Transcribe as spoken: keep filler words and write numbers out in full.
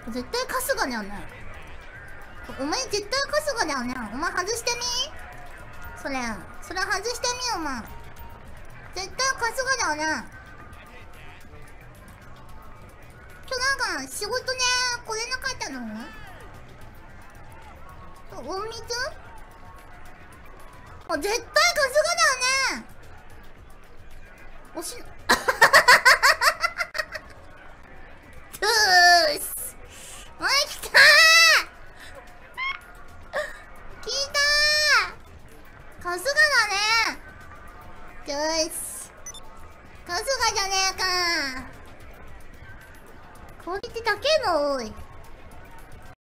絶対春日だよね。お前絶対春日だよね。お前外してみ。それそれ外してみ。お前絶対春日だよね。今日なんか仕事で来れなかったの？お水？あ、絶対春日だよね。おしトゥース。おい、来たー。聞いたー。春日だね。トゥース。春日じゃねえかー。クオリティ高えのおい。